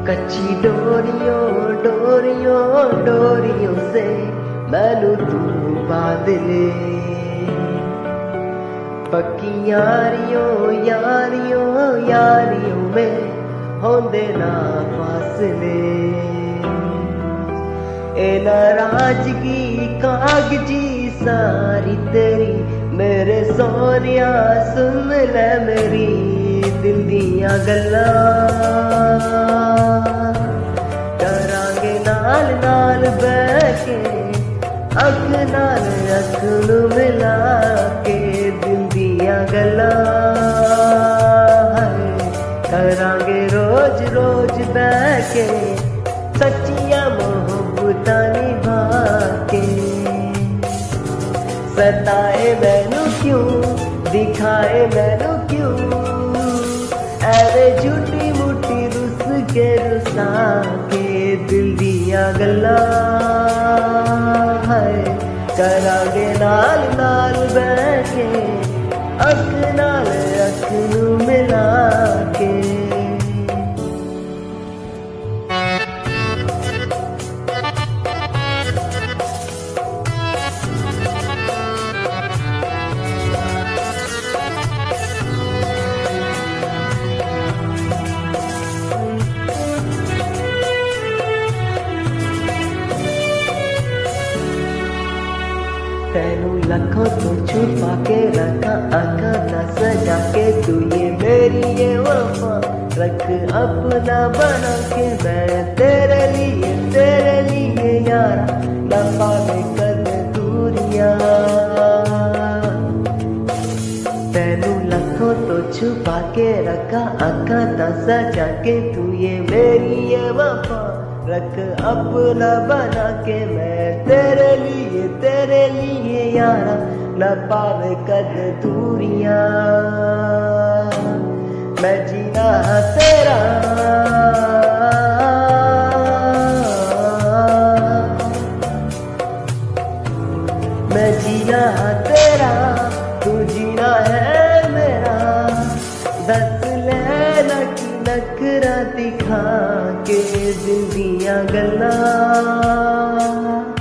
कच्ची डोरियों डोरियों डोरियों से मैनू तू बांध ले, पक्की यारियों यारियों यारियों में होंदे ना फासले। ए नाराजगी कागजी सारी तेरी मेरे सोनिया सुन ले मेरी दिल दियां गल्लां, करांगे नाल नाल बैठ के अख नाल अख नू मिला के दिल दियां गल्लां, करांगे रोज रोज बैठ के सच्चियां मोहब्बतां निभा के। सताए मैनू क्यों दिखाए मैनू क्यों ऐवे झूठी मुठी रुस के रुसा के दिल दियां गल्लां, करांगे नाल नाल बैठे अख नाल अख नू मिला के। तेनू लखों तो छुपा के रखा आँखा ना सजा के, तू ये मेरी ये वफा रख अपना बना के। मैं तेरे लिए यारा न पावे कद दूरियां, तेनू लखों तो छुपा के रखा आँखा ना सजा के, तू ये मेरी ये वफा रख अपना बना के। मैं तेरे लिए यारा न पावे कद दूरियां, मैं जीना तेरा मैं जीना तेरा तू जीना है मेरा। दस लेना की नखरा दिखा के दिल दियां गल्लां।